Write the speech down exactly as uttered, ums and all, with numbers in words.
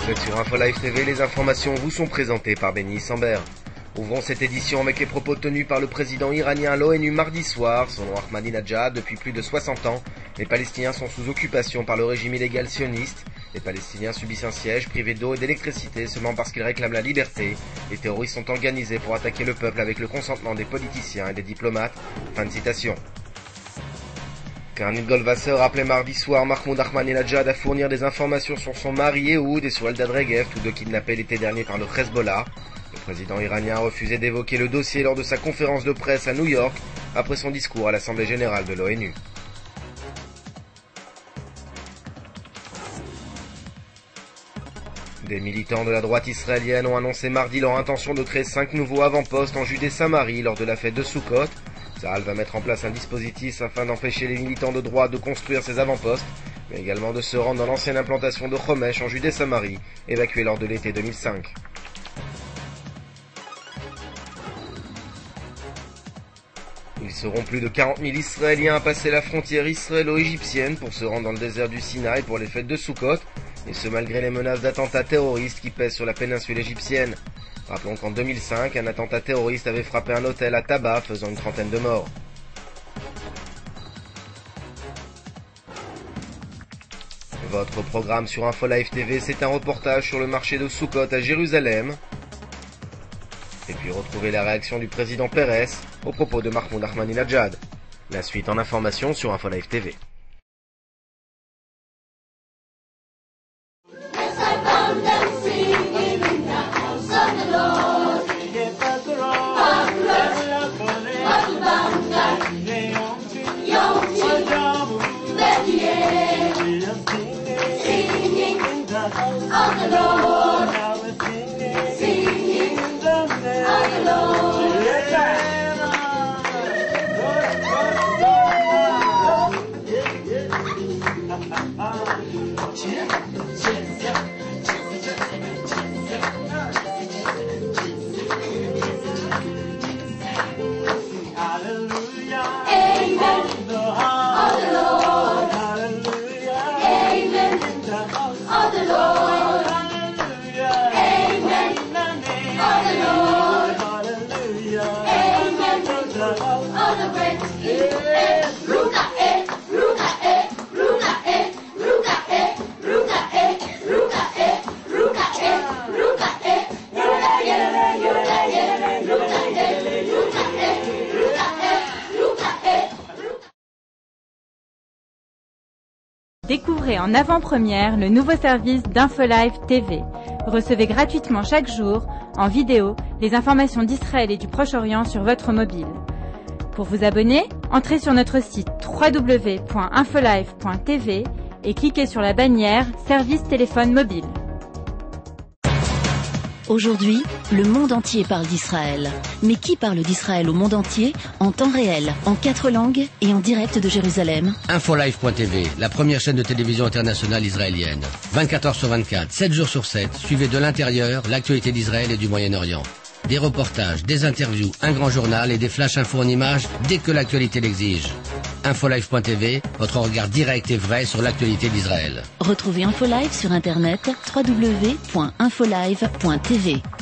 Vous êtes sur InfoLive T V, les informations vous sont présentées par Benny Sambert. Ouvrons cette édition avec les propos tenus par le président iranien à l'ONU mardi soir. Selon Ahmadinejad, depuis plus de soixante ans, les Palestiniens sont sous occupation par le régime illégal sioniste. Les Palestiniens subissent un siège, privés d'eau et d'électricité seulement parce qu'ils réclament la liberté. Les terroristes sont organisés pour attaquer le peuple avec le consentement des politiciens et des diplomates. Fin de citation. Karnit Goldwasser appelait mardi soir Mahmoud Ahmadinejad à fournir des informations sur son mari Ehud et sur Eldad Regev, tous deux kidnappés l'été dernier par le Hezbollah. Le président iranien a refusé d'évoquer le dossier lors de sa conférence de presse à New York, après son discours à l'Assemblée générale de l'ONU. Des militants de la droite israélienne ont annoncé mardi leur intention de créer cinq nouveaux avant-postes en Judée-Samarie lors de la fête de Sukkot. Tsahal va mettre en place un dispositif afin d'empêcher les militants de droite de construire ces avant-postes, mais également de se rendre dans l'ancienne implantation de Homesh en Judée-Samarie, évacuée lors de l'été deux mille cinq. Ils seront plus de quarante mille Israéliens à passer la frontière israélo-égyptienne pour se rendre dans le désert du Sinaï pour les fêtes de Sukkot, et ce malgré les menaces d'attentats terroristes qui pèsent sur la péninsule égyptienne. Rappelons qu'en deux mille cinq, un attentat terroriste avait frappé un hôtel à Taba, faisant une trentaine de morts. Votre programme sur InfoLive T V, c'est un reportage sur le marché de Sukkot à Jérusalem. Et puis retrouvez la réaction du président Peres au propos de Mahmoud Ahmadinejad. La suite en information sur InfoLive T V. Découvrez en avant-première le nouveau service d'InfoLive T V. Recevez gratuitement chaque jour, en vidéo, les informations d'Israël et du Proche-Orient sur votre mobile. Pour vous abonner, entrez sur notre site w w w point infolive point t v et cliquez sur la bannière Service téléphone mobile. Aujourd'hui, le monde entier parle d'Israël. Mais qui parle d'Israël au monde entier, en temps réel, en quatre langues et en direct de Jérusalem? InfoLive point T V, la première chaîne de télévision internationale israélienne. vingt-quatre heures sur vingt-quatre, sept jours sur sept, suivez de l'intérieur l'actualité d'Israël et du Moyen-Orient. Des reportages, des interviews, un grand journal et des flash infos en images dès que l'actualité l'exige. InfoLive point T V, votre regard direct et vrai sur l'actualité d'Israël. Retrouvez InfoLive sur internet w w w point infolive point t v.